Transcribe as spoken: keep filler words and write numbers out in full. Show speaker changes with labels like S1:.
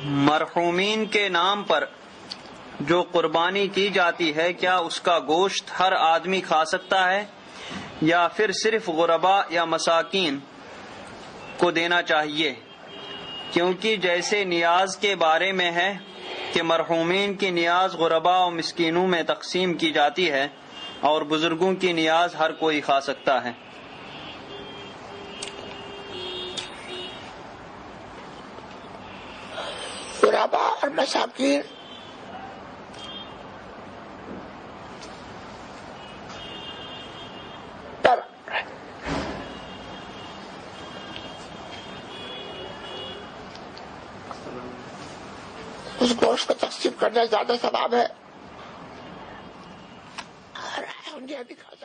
S1: मरहूमीन के नाम पर जो कुर्बानी की जाती है, क्या उसका गोश्त हर आदमी खा सकता है या फिर सिर्फ गुरबा या मसाकीन को देना चाहिए? क्योंकि जैसे नियाज के बारे में है कि मरहूमीन की नियाज गुरबा और मिस्कीनों में तकसीम की जाती है और बुजुर्गों की नियाज हर कोई खा सकता है।
S2: गुरबा और मसाकीन पर उस गोश्त को तकसीम करना ज्यादा सवाब है और उन्हें भी खा